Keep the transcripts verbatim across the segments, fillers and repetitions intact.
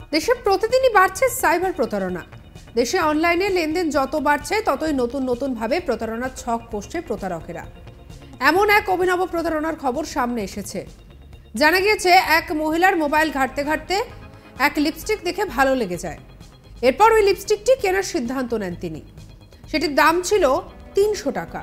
দেশে প্রতিদিনই বাড়ছে সাইবার প্রতারণা। দেশে অনলাইনে লেনদেন যত বাড়ছে ততই নতুন নতুন ভাবে প্রতারণার ছক কষছে প্রতারকেরা। এমন এক অভিনব প্রতারণার খবর সামনে এসেছে। জানা গিয়েছে এক মহিলার মোবাইল ঘাঁটতে ঘাঁটতে এক লিপস্টিক দেখে ভালো লেগে যায়। এরপর ওই লিপস্টিকটি কেনার সিদ্ধান্ত নেন তিনি। সেটির দাম ছিল তিনশো টাকা।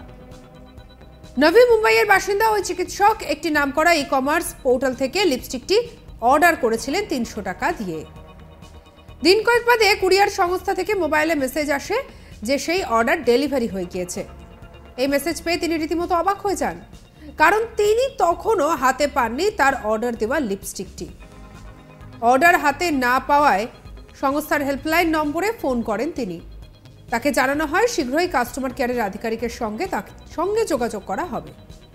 নবী মুম্বাইয়ের বাসিন্দা ওই চিকিৎসক একটি নামকরা ই কমার্স পোর্টাল থেকে লিপস্টিকটি অর্ডার করেছিলেন তিনশো টাকা দিয়ে। দিন কয়েক বাদে কুরিয়ার সংস্থা থেকে মোবাইলে মেসেজ আসে যে সেই অর্ডার ডেলিভারি হয়ে গিয়েছে। এই মেসেজ পেয়ে তিনি রীতিমতো অবাক হয়ে যান, কারণ তিনি তখনও হাতে পাননি তার অর্ডার দেওয়া লিপস্টিকটি। অর্ডার হাতে না পাওয়ায় সংস্থার হেল্পলাইন নম্বরে ফোন করেন তিনি। তাকে জানানো হয় শীঘ্রই কাস্টমার কেয়ারের আধিকারিকের সঙ্গে তার সঙ্গে যোগাযোগ করা হবে।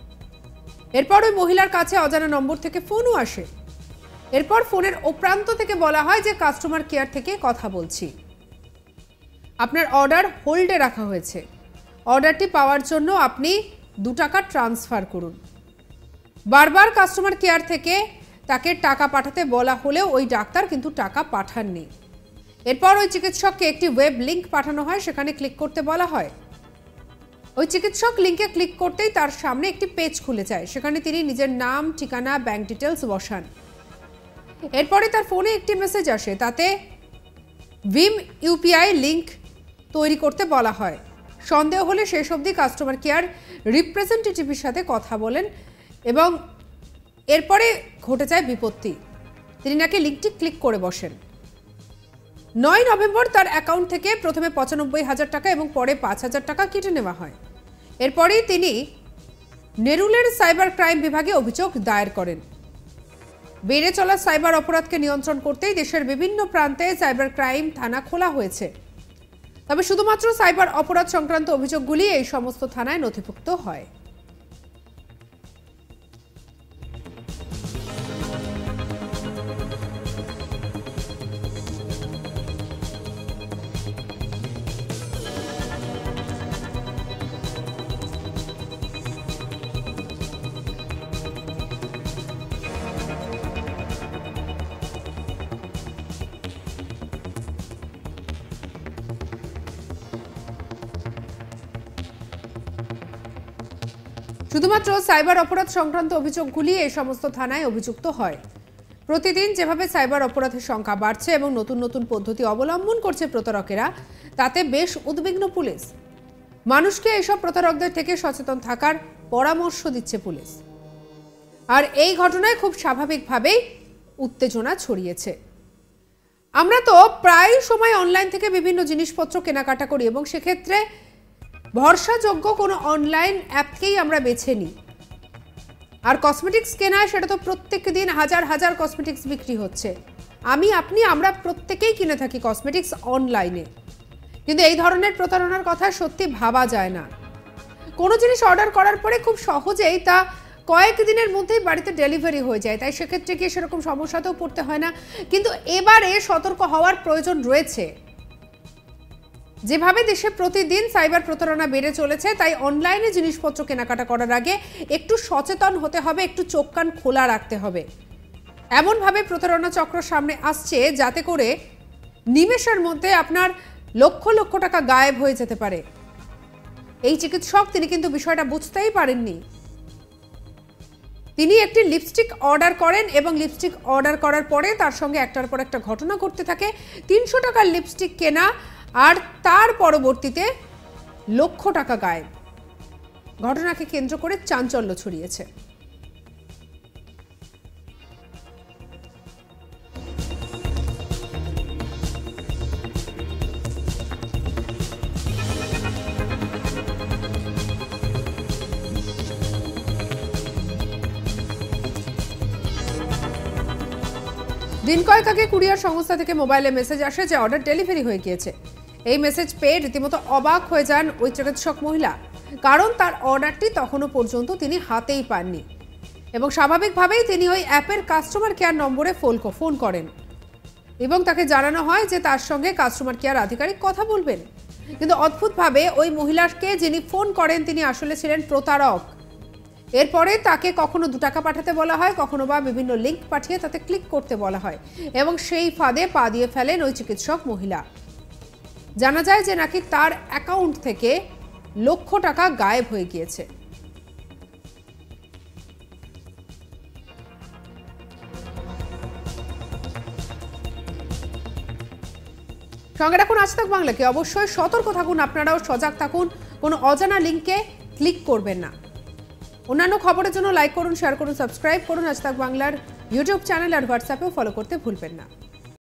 এরপর ওই মহিলার কাছে অজানা নম্বর থেকে ফোনও আসে। এরপর ফোনের ওপ্রান্ত থেকে বলা হয় যে কাস্টমার কেয়ার থেকে কথা বলছি, আপনার অর্ডার হোল্ডে রাখা হয়েছে, অর্ডারটি পাওয়ার জন্য আপনি দু টাকা ট্রান্সফার করুন। বারবার কাস্টমার কেয়ার থেকে তাকে টাকা পাঠাতে বলা হলেও ওই ডাক্তার কিন্তু টাকা পাঠাননি। এরপর ওই চিকিৎসককে একটি ওয়েব লিংক পাঠানো হয়, সেখানে ক্লিক করতে বলা হয়। ওই চিকিৎসক লিংকে ক্লিক করতেই তার সামনে একটি পেজ খুলে যায়। সেখানে তিনি নিজের নাম, ঠিকানা, ব্যাংক ডিটেলস বসান। এরপরে তার ফোনে একটি মেসেজ আসে, তাতে ভিম ইউপিআই লিংক তৈরি করতে বলা হয়। সন্দেহ হলে শেষ অবধি কাস্টমার কেয়ার রিপ্রেজেন্টেটিভের সাথে কথা বলেন এবং এরপরে ঘটে যায় বিপত্তি। তিনি নাকি লিঙ্কটি ক্লিক করে বসেন। নয় নভেম্বর তার অ্যাকাউন্ট থেকে প্রথমে পঁচানব্বই হাজার টাকা এবং পরে পাঁচ হাজার টাকা কেটে নেওয়া হয়। এরপরেই তিনি নেরুলের সাইবার ক্রাইম বিভাগে অভিযোগ দায়ের করেন। বেড়ে চলা সাইবার অপরাধকে নিয়ন্ত্রণ করতেই দেশের বিভিন্ন প্রান্তে সাইবার ক্রাইম থানা খোলা হয়েছে। তবে শুধুমাত্র সাইবার অপরাধ সংক্রান্ত অভিযোগগুলি এই সমস্ত থানায় নথিভুক্ত হয়। শুধুমাত্র সাইবার অপরাধ সংক্রান্ত অভিযোগগুলি এই সমস্ত থানায় অভিযুক্ত হয়। প্রতিদিন যেভাবে সাইবার অপরাধের সংখ্যা বাড়ছে এবং নতুন নতুন পদ্ধতি অবলম্বন করছে প্রতারকেরা, তাতে বেশ উদ্বিগ্ন পুলিশ। মানুষকে এইসব প্রতারকদের থেকে সচেতন থাকার পরামর্শ দিচ্ছে পুলিশ। আর এই ঘটনায় খুব স্বাভাবিকভাবেই উত্তেজনা ছড়িয়েছে। আমরা তো প্রায় সময় অনলাইন থেকে বিভিন্ন জিনিসপত্র কেনাকাটা করি এবং সেক্ষেত্রে ভরসাযোগ্য কোনো অনলাইন অ্যাপকেই আমরা বেছে নিই। আর কসমেটিক্স কেনা, সেটা তো প্রত্যেক দিন হাজার হাজার কসমেটিক্স বিক্রি হচ্ছে। আমি, আপনি, আমরা প্রত্যেকেই কিনে থাকি কসমেটিক্স অনলাইনে। কিন্তু এই ধরনের প্রতারণার কথা সত্যি ভাবা যায় না। কোনো জিনিস অর্ডার করার পরে খুব সহজেই তা কয়েক দিনের মধ্যেই বাড়িতে ডেলিভারি হয়ে যায়, তাই সেক্ষেত্রে গিয়ে সেরকম সমস্যাতেও পড়তে হয় না। কিন্তু এবারে সতর্ক হওয়ার প্রয়োজন রয়েছে। যেভাবে দেশে প্রতিদিন সাইবার প্রতারণা বেড়ে চলেছে, তাই অনলাইনে জিনিসপত্র কেনাকাটা করার আগে একটু সচেতন হতে হবে, একটু চোখ কান খোলা রাখতে হবে। এমনভাবে প্রতারণা চক্র সামনে আসছে যাতে করে নিমেষের মধ্যে আপনার লক্ষ লক্ষ টাকা গায়েব হয়ে যেতে পারে। এই চিকিৎসক তিনি কিন্তু বিষয়টা বুঝতেই পারেননি। তিনি একটি লিপস্টিক অর্ডার করেন এবং লিপস্টিক অর্ডার করার পরে তার সঙ্গে একটার পর একটা ঘটনা ঘটতে থাকে। তিনশো টাকার লিপস্টিক কেনা আর তার পরবর্তীতে লক্ষ টাকা গায়েব। ঘটনাকে কেন্দ্র করে চাঞ্চল্য ছড়িয়েছে। দিন কয়েক আগে কুরিয়ার সংস্থা থেকে মোবাইলে মেসেজ আসে যে অর্ডার ডেলিভারি হয়ে গিয়েছে। এই মেসেজ পেয়ে রীতিমতো অবাক হয়ে যান ওই চিকিৎসক মহিলা, কারণ তার অর্ডারটি তখনও পর্যন্ত তিনি হাতেই পাননি এবং স্বাভাবিকভাবেই তিনি ওই অ্যাপের কাস্টমার কেয়ার নম্বরে ফোন করেন এবং তাকে জানানো হয় যে তার সঙ্গে কাস্টমার কেয়ার আধিকারিক কথা বলবেন। কিন্তু অদ্ভুতভাবে ওই মহিলাকে যিনি ফোন করেন তিনি আসলে ছিলেন প্রতারক এরপরে তাকে কখনো দু টাকা পাঠাতে বলা হয়, কখনো বা বিভিন্ন লিঙ্ক পাঠিয়ে তাতে ক্লিক করতে বলা হয় এবং সেই ফাঁদে পা দিয়ে ফেলেন ওই চিকিৎসক মহিলা। জানা যায় যে নাকি তার অ্যাকাউন্ট থেকে লক্ষ টাকা গায়েব হয়ে গিয়েছে। সঙ্গে রাখুন আজ তাক বাংলাকে। অবশ্যই সতর্ক থাকুন, আপনারাও সজাগ থাকুন, কোনো অজানা লিঙ্কে ক্লিক করবেন না। অন্যান্য খবরের জন্য লাইক করুন, শেয়ার করুন, সাবস্ক্রাইব করুন আজ তাক বাংলার ইউটিউব চ্যানেল আর হোয়াটসঅ্যাপেও ফলো করতে ভুলবেন না।